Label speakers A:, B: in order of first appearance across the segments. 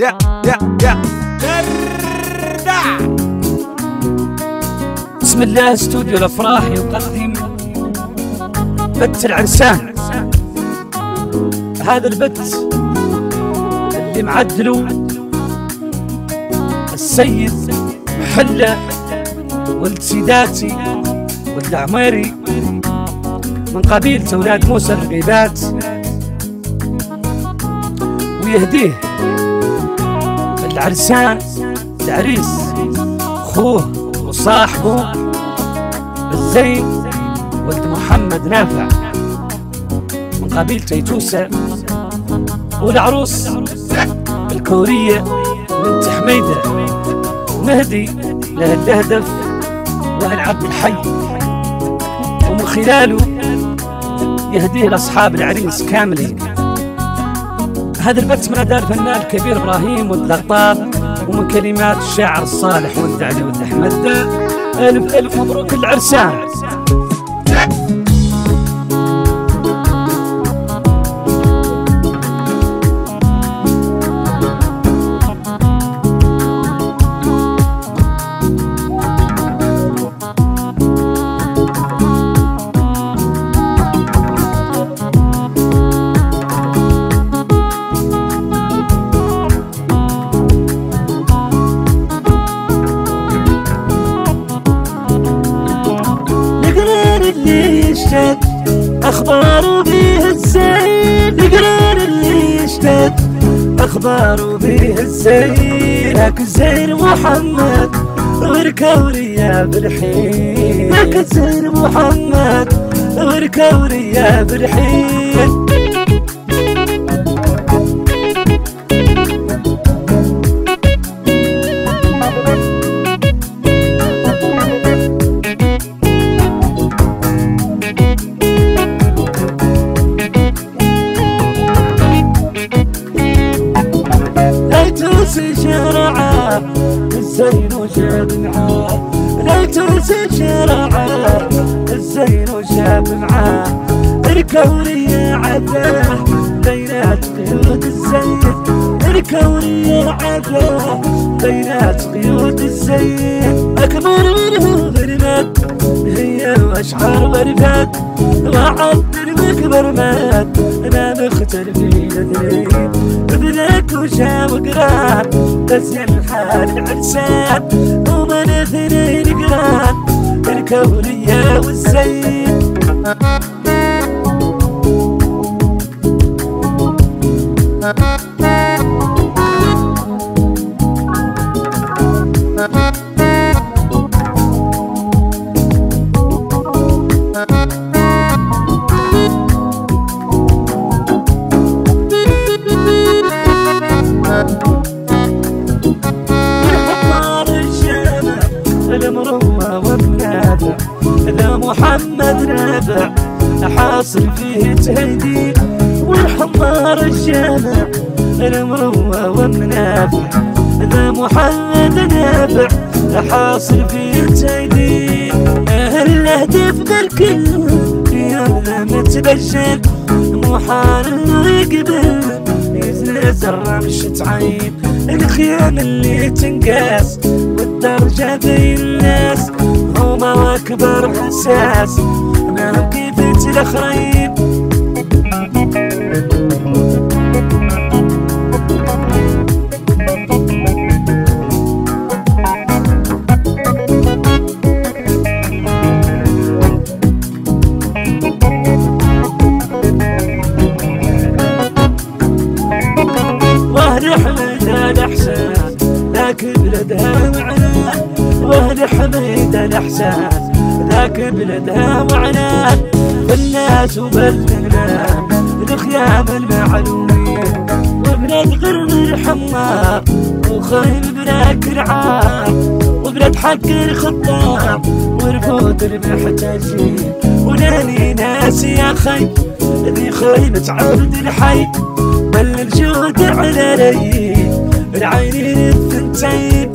A: بسم الله استوديو الافراح يقدم بت العرسان. هذا البت اللي معدله السيد محلة ولد سيداتي ولد عميري من قبيلة أولاد موسى الغيبات، ويهديه العرسان العريس خوه وصاحبه الزين ولد محمد نافع من قبيلة تيتوسة، والعروس الكورية من تحميدة نهدي له الهدف والعبد الحي، ومن خلاله يهديه لأصحاب العريس كاملين. هذا البث من أداء الفنان الكبير إبراهيم والدغطار، ومن كلمات الشاعر الصالح ولد علي ولد أحمد. ألف ألف مبروك العرسان.
B: أخباره بيه الزين، نقرار اللي يشتد أخباره بيه الزين. لك الزين محمد والكورية بالحين، لك الزين محمد والكورية بالحين. شرعه الزين وجاب معاه، لا تنسى شرعه الزين وجاب معاه. الكورية عداه بينات قيود الزين، الكورية عداه بينات قيود الزين. أكبر منه برمات هي وأشعار برفات، وعد المكبر مات ما مختلفين اثنين. بذاك وشام قران تزين حال العرسان، ومن اثنين قران الكورية والزين. ذا محمد نافع حاصل فيه تهديد، والحمار الجامع المروة والمنافع. ذا محمد نافع حاصل فيه تهديد، الهدف ذا الكل يوم متبجل. محال انه يقبل يزنز الرمش تعين، الخيام اللي تنقاس والدرجة بين الناس. هما أكبر حساس ما كيف الآخرين. واهل حميد الإحسان ذاك بلدها معناه، واهل حميد الإحسان ذاك بلدها معناه. والناس وبلدنا الخيام المعلومين، وبلاد غرب الحمار وخيل بلاك العام، وبلاد حق الخطاب ورفود المحتاجين. وناني ناس يا خي ذي خيمة عبد الحي، بل الجود على لي العينين الثنتين.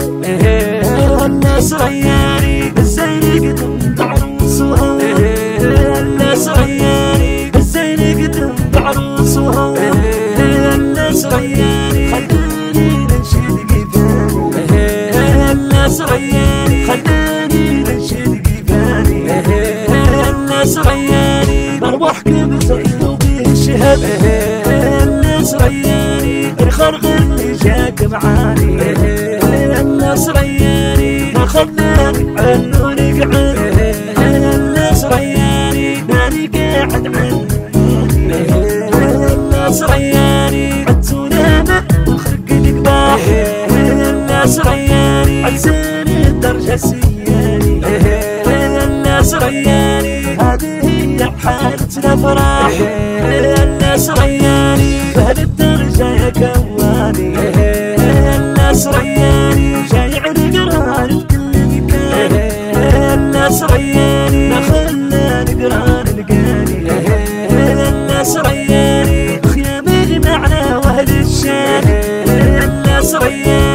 B: الناس رياني بالزين قدم عروسهم، الناس رياني الزين قدم بعروس وهو الناس رياني خلاني ننشد قفاني الناس رياني خلاني ننشد قفاني الناس رياني بروح كبزر وبالشهب الناس رياني الخرق اللي جاك معاني الناس رياني ما خلاني عنه نقعد الناس رياني ماني قاعد عنه الناس رياني عدسونامة وخرق القباح الناس رياني عدساني الدرجة السياني الناس رياني هذه هي حالتنا فرح الناس رياني بهالدرجة يا كواني الناس رياني شايع القران بكل مكان الناس رياني ما خلاني قران لقاني الناس رياني خيام المعنى واهل الشان الناس رياني